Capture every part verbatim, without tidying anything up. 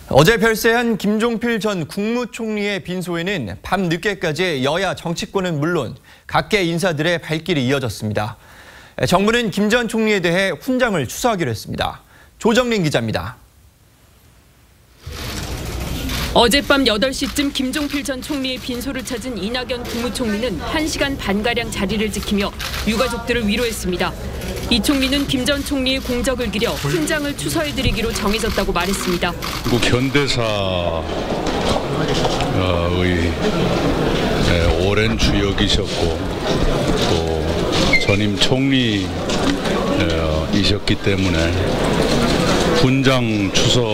어제 별세한 김종필 전 국무총리의 빈소에는 밤 늦게까지 여야 정치권은 물론 각계 인사들의 발길이 이어졌습니다. 정부는 김 전 총리에 대해 훈장을 추서하기로 했습니다. 조정린 기자입니다. 어젯밤 여덟 시쯤 김종필 전 총리의 빈소를 찾은 이낙연 국무총리는 한 시간 반가량 자리를 지키며 유가족들을 위로했습니다. 이 총리는 김 전 총리의 공적을 기려 훈장을 추서해드리기로 정해졌다고 말했습니다. 미국 현대사의 오랜 주역이셨고 또 전임 총리이셨기 때문에 훈장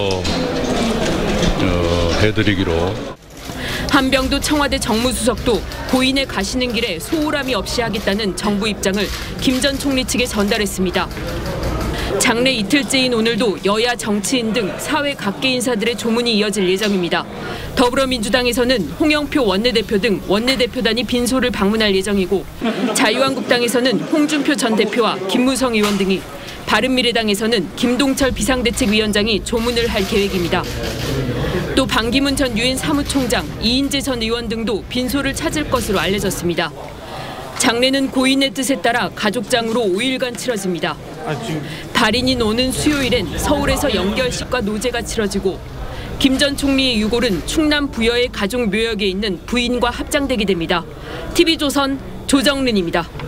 추서해드리기로. 한병도 청와대 정무수석도 고인에 가시는 길에 소홀함이 없이 하겠다는 정부 입장을 김 전 총리 측에 전달했습니다. 장례 이틀째인 오늘도 여야 정치인 등 사회 각계 인사들의 조문이 이어질 예정입니다. 더불어민주당에서는 홍영표 원내대표 등 원내대표단이 빈소를 방문할 예정이고, 자유한국당에서는 홍준표 전 대표와 김무성 의원 등이, 바른미래당에서는 김동철 비상대책위원장이 조문을 할 계획입니다. 또 반기문 전 유엔 사무총장, 이인재 전 의원 등도 빈소를 찾을 것으로 알려졌습니다. 장례는 고인의 뜻에 따라 가족장으로 오 일간 치러집니다. 발인인 오는 수요일엔 서울에서 영결식과 노제가 치러지고, 김 전 총리의 유골은 충남 부여의 가족 묘역에 있는 부인과 합장되게 됩니다. 티비조선 조정린입니다.